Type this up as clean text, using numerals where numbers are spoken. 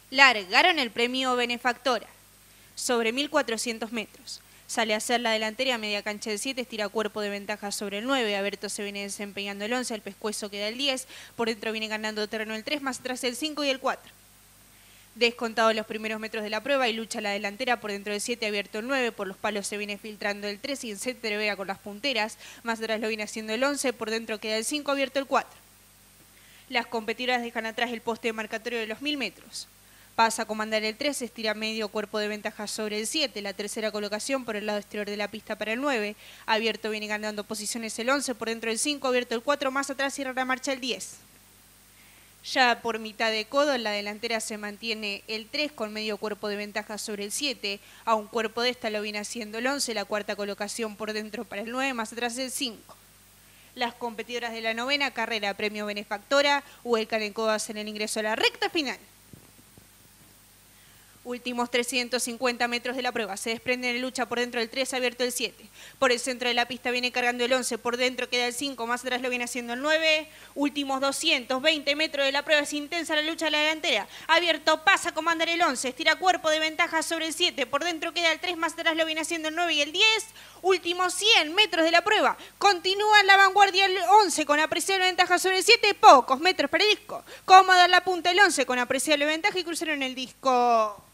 Largaron el premio Benefactora, sobre 1400 metros. Sale a hacer la delantera a media cancha del 7, estira cuerpo de ventaja sobre el 9. Aberto se viene desempeñando el 11, el pescuezo queda el 10. Por dentro viene ganando terreno el 3, más atrás el 5 y el 4. Descontado los primeros metros de la prueba y lucha la delantera por dentro del 7, abierto el 9. Por los palos se viene filtrando el 3 y en se entrevera con las punteras. Más atrás lo viene haciendo el 11, por dentro queda el 5, abierto el 4. Las competidoras dejan atrás el poste marcatorio de los 1000 metros. Pasa a comandar el 3, estira medio cuerpo de ventaja sobre el 7, la tercera colocación por el lado exterior de la pista para el 9, abierto viene ganando posiciones el 11, por dentro el 5, abierto el 4, más atrás cierra la marcha el 10. Ya por mitad de codo en la delantera se mantiene el 3 con medio cuerpo de ventaja sobre el 7, a un cuerpo de esta lo viene haciendo el 11, la cuarta colocación por dentro para el 9, más atrás el 5. Las competidoras de la novena carrera premio Benefactora vuelcan en codo hacen el ingreso a la recta final. Últimos 350 metros de la prueba. Se desprende en lucha por dentro del 3, abierto el 7. Por el centro de la pista viene cargando el 11. Por dentro queda el 5. Más atrás lo viene haciendo el 9. Últimos 220 metros de la prueba. Es intensa la lucha de la delantera. Abierto pasa a comandar el 11. Estira cuerpo de ventaja sobre el 7. Por dentro queda el 3. Más atrás lo viene haciendo el 9 y el 10. Últimos 100 metros de la prueba. Continúa en la vanguardia el 11 con apreciable ventaja sobre el 7. Pocos metros para el disco. Cómoda la punta el 11 con apreciable ventaja y cruzaron el disco.